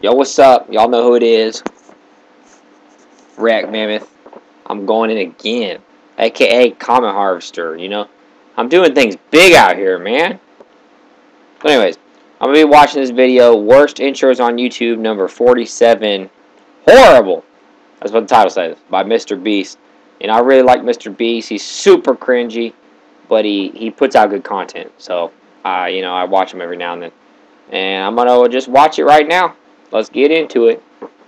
Yo, what's up? Y'all know who it is. React Mammoth. I'm going in again. AKA Comment Harvester, you know? I'm doing things big out here, man. But anyways, I'm going to be watching this video. Worst intros on YouTube, number 47. Horrible. That's what the title says. By Mr. Beast. And I really like Mr. Beast. He's super cringy. But he puts out good content. So, I watch him every now and then. And I'm going to just watch it right now. Let's get into it.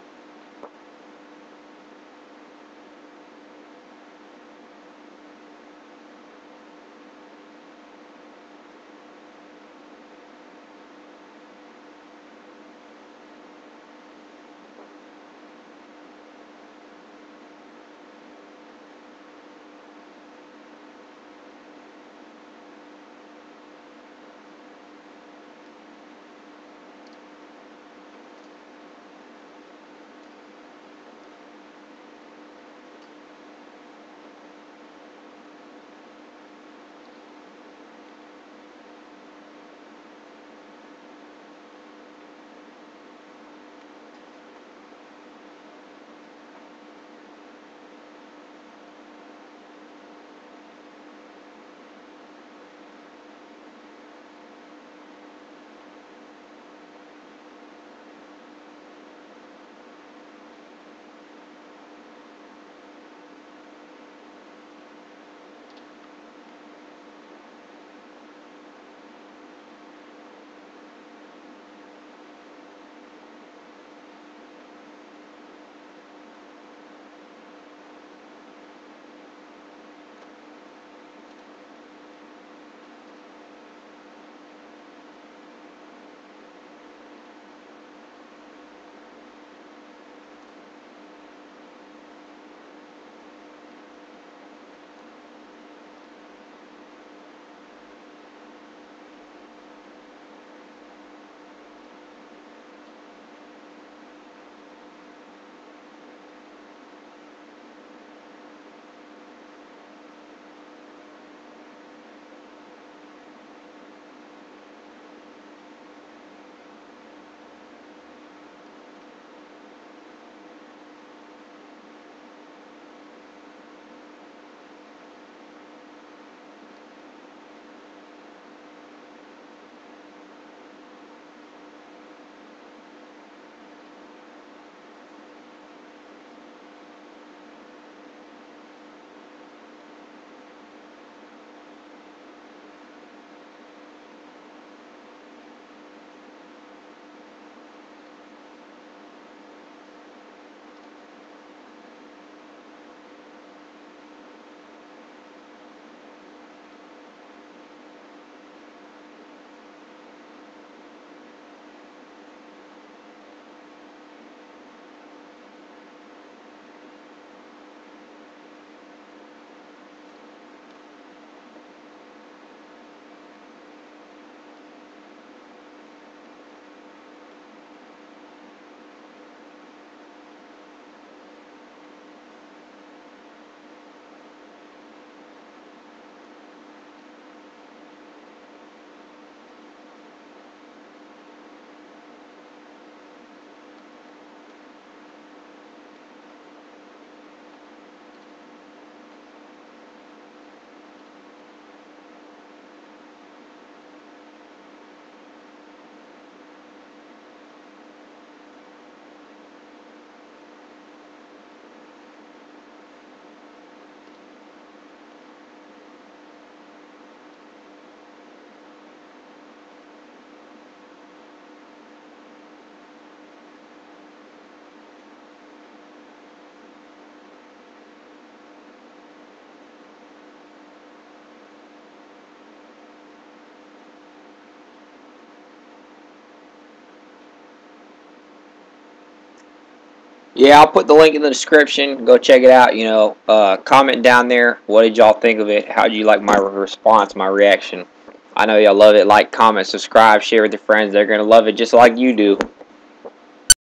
Yeah, I'll put the link in the description. Go check it out. Comment down there. What did y'all think of it? How did you like my response, my reaction? I know y'all love it. Like, comment, subscribe, share with your friends. They're going to love it just like you do.